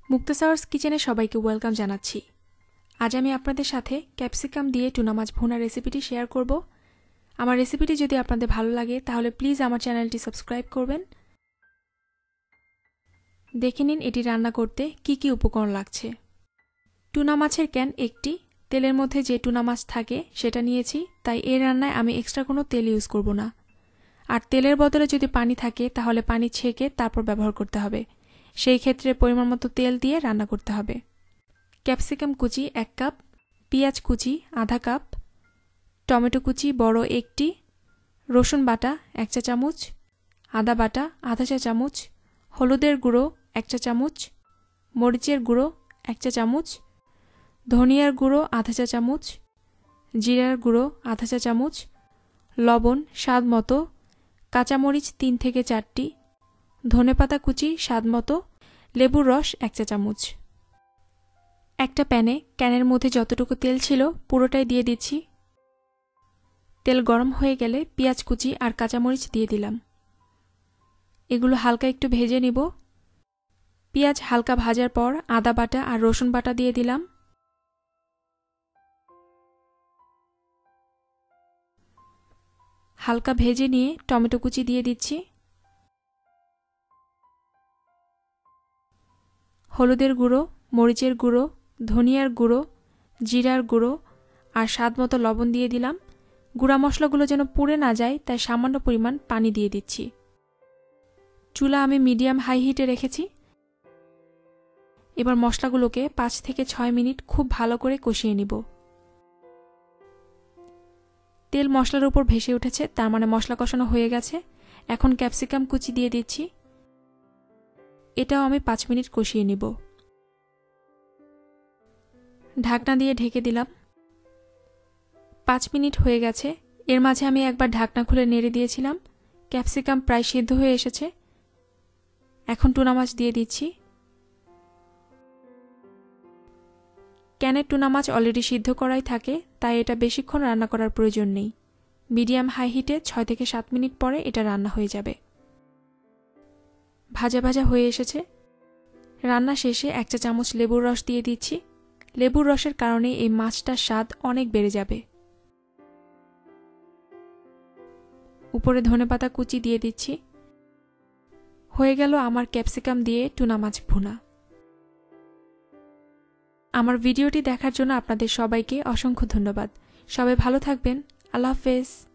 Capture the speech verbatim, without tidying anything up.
মুক্তাসাওয়ার্স কিচেনে সবাইকে ওয়েলকাম জানাচ্ছি। আজ আমি আপনাদের সাথে ক্যাপসিকাম দিয়ে টুনা মাছ ভুনা রেসিপিটি শেয়ার করব। আমার রেসিপিটি যদি আপনাদের ভালো লাগে তাহলে প্লিজ আমার চ্যানেলটি সাবস্ক্রাইব করবেন। দেখে নিন এটি রান্না করতে কি কি উপকরণ লাগছে। টুনা মাছের ক্যান একটি, তেলের মধ্যে যে টুনা মাছ থাকে সেটা নিয়েছি, তাই এই রান্নায় আমি এক্সট্রা কোনো তেল ইউজ করব না। আর তেলের বদলে যদি পানি থাকে তাহলে পানি ছেঁকে তারপর ব্যবহার করতে হবে। সেই ক্ষেত্রে পরিমাণ মতো তেল দিয়ে রান্না করতে হবে। ক্যাপসিকাম কুচি এক কাপ, পেঁয়াজ কুচি আধা কাপ, টমেটো কুচি বড় একটি, রসুন বাটা এক চা চামচ, আদা বাটা আধা চা চামচ, হলুদের গুঁড়ো এক চা চামচ, মরিচের গুঁড়ো এক চা চামচ, ধনিয়ার গুঁড়ো আধা চা চামচ, জিরার গুঁড়ো আধা চা চামচ, লবণ স্বাদ মতো, কাঁচামরিচ তিন থেকে চারটি, ধনেপাতা কুচি স্বাদ মতো, লেবুর রস এক চা চামচ। একটা প্যানে ক্যানের মধ্যে যতটুকু তেল ছিল পুরোটাই দিয়ে দিচ্ছি। তেল গরম হয়ে গেলে পেঁয়াজ কুচি আর কাঁচামরিচ দিয়ে দিলাম। এগুলো হালকা একটু ভেজে নিব। পেঁয়াজ হালকা ভাজার পর আদা বাটা আর রসুন বাটা দিয়ে দিলাম। হালকা ভেজে নিয়ে টমেটো কুচি দিয়ে দিচ্ছি। হলুদের গুঁড়ো, মরিচের গুঁড়ো, ধনিয়ার গুঁড়ো, জিরার গুঁড়ো আর স্বাদমতো লবণ দিয়ে দিলাম। গুঁড়া মশলাগুলো যেন পুড়ে না যায় তাই সামান্য পরিমাণ পানি দিয়ে দিচ্ছি। চুলা আমি মিডিয়াম হাই হিটে রেখেছি। এবার মশলাগুলোকে পাঁচ থেকে ছয় মিনিট খুব ভালো করে কষিয়ে নিব। তেল মশলার উপর ভেসে উঠেছে, তার মানে মশলা কষানো হয়ে গেছে। এখন ক্যাপসিকাম কুচি দিয়ে দিচ্ছি। এটাও আমি পাঁচ মিনিট কষিয়ে নিব। ঢাকনা দিয়ে ঢেকে দিলাম। পাঁচ মিনিট হয়ে গেছে। এর মাঝে আমি একবার ঢাকনা খুলে নেড়ে দিয়েছিলাম। ক্যাপসিকাম প্রায় সিদ্ধ হয়ে এসেছে। এখন টুনা মাছ দিয়ে দিচ্ছি। ক্যানের টুনা মাছ অলরেডি সিদ্ধ করাই থাকে, তাই এটা বেশিক্ষণ রান্না করার প্রয়োজন নেই। মিডিয়াম হাই হিটে ছয় থেকে সাত মিনিট পরে এটা রান্না হয়ে যাবে। ভাজা ভাজা হয়ে এসেছে। রান্না শেষে এক চা চামচ লেবুর রস দিয়ে দিচ্ছি। লেবুর রসের কারণে এই মাছটার স্বাদ অনেক বেড়ে যাবে। উপরে ধনেপাতা কুচি দিয়ে দিচ্ছি। হয়ে গেল আমার ক্যাপসিকাম দিয়ে টুনা মাছ ভুনা। আমার ভিডিওটি দেখার জন্য আপনাদের সবাইকে অসংখ্য ধন্যবাদ। সবাই ভালো থাকবেন। আল্লাহ হাফেজ।